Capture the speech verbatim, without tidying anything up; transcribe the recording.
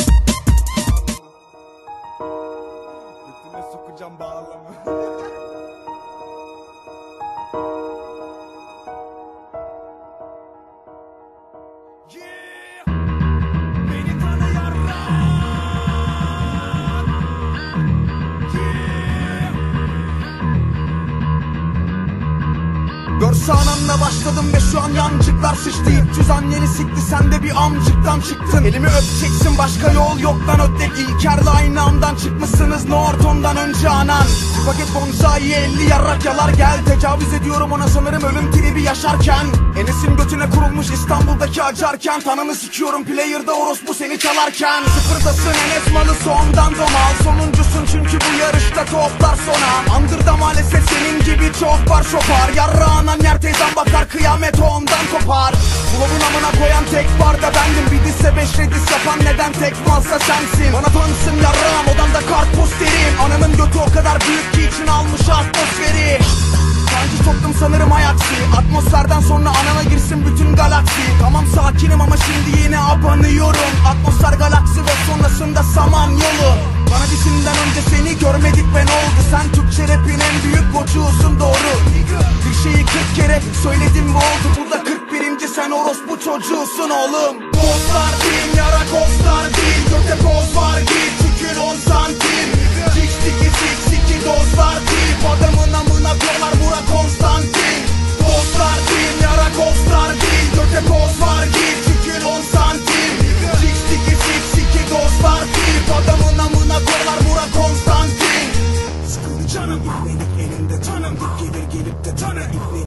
Götüme sokacağım bağlamı. Yeah! Beni tanıyanlar. Yeah! Görse ananla başladım ve şu an yancıklar sıçtı. İlk yüz anneni sikti, sen de bir amcıktan çıktın. Elimi öpeceksin, başka yol yoktan ötek. İlker'le aynı andan çıkmışsınız Norton'dan önce anan. Bir paket bonsai elli yarrak yalar gel. Tecavüz ediyorum ona sanırım ölüm tribi yaşarken. Enes'in götüne kurulmuş İstanbul'daki acarken. Tanını sikiyorum player'da orospu seni çalarken. Sıfırdasın Enes malı sondan domal. Sonuncusun çünkü bu yarışta toplar sona. Andırda maalesef senin gibi çok var şopar. Yarra anan yer teyzem bakar kıyamet ondan kopar. Bulavun amına koyan tek barda bendim. Bir disse beş redis yapan neden tek malsa sensin. Bana tansın yarrağım odamda kart posterim. Ananın götü o kadar büyük ki için almış atmosferi. Sanki soktum sanırım ayaksi. Atmosferden sonra anana girsin bütün galaksi. Tamam sakinim ama şimdi yine abanıyorum. Atmosfer galaksi ve sonrasında saman yolu. Bana dişinden önce seni görmedik ve ne oldu? Sen Türkçe rapin en büyük koçusun doğru. Bir şeyi kırk kere söyledim mi oldu? Burada kırk birinci sen orospu çocuğusun oğlum. Dostlar değil yara kostlar değil. Göte poz var git tükür on santim. Six tiki six iki dostlar değil. Adamın amına koyar bura Konstantin. Dostlar değil yara kostlar değil. Göte poz var git tükür on santim. Six tiki six iki dostlar değil. Adamın amına koyar bura Konstantin. Sıkıldı canım, iknelik elinde tanım. Gelir gelip de tanı.